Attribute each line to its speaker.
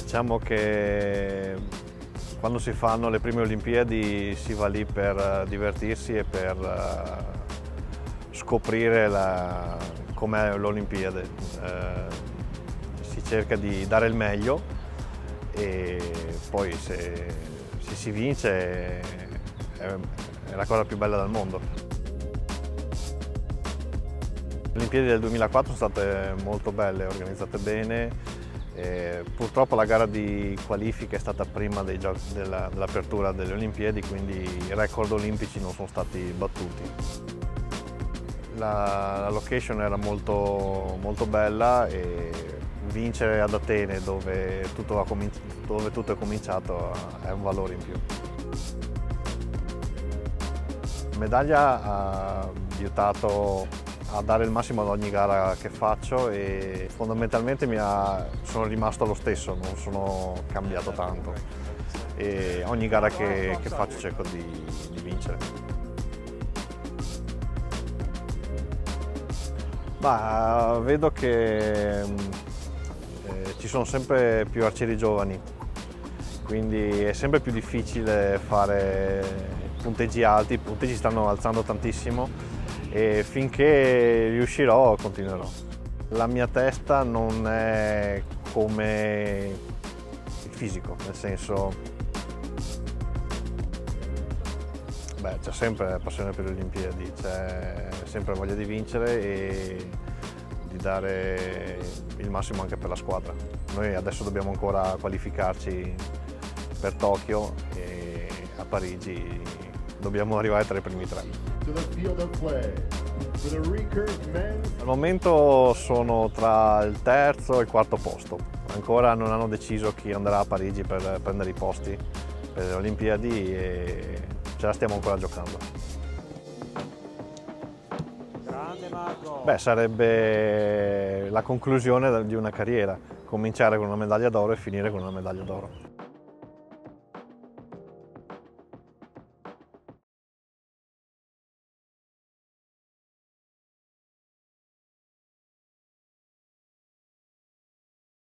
Speaker 1: Diciamo che quando si fanno le prime Olimpiadi si va lì per divertirsi e per scoprire com'è l'Olimpiade. Si cerca di dare il meglio e poi se si vince è la cosa più bella del mondo. Le Olimpiadi del 2004 sono state molto belle, organizzate bene. Purtroppo la gara di qualifica è stata prima dell'apertura delle Olimpiadi, quindi i record olimpici non sono stati battuti. La location era molto bella e vincere ad Atene, dove tutto è cominciato, è un valore in più. La medaglia ha aiutato a dare il massimo ad ogni gara che faccio e fondamentalmente sono rimasto lo stesso, non sono cambiato tanto e ogni gara che faccio cerco di vincere. Vedo che ci sono sempre più arcieri giovani, quindi è sempre più difficile fare punteggi alti, i punteggi stanno alzando tantissimo e finché riuscirò continuerò. La mia testa non è come il fisico, nel senso c'è sempre passione per le Olimpiadi, c'è sempre voglia di vincere e di dare il massimo anche per la squadra. Noi adesso dobbiamo ancora qualificarci per Tokyo e a Parigi dobbiamo arrivare tra i primi tre. Al momento sono tra il terzo e il quarto posto. Ancora non hanno deciso chi andrà a Parigi per prendere i posti per le Olimpiadi e ce la stiamo ancora giocando.
Speaker 2: Grande Marco!
Speaker 1: Sarebbe la conclusione di una carriera, cominciare con una medaglia d'oro e finire con una medaglia d'oro.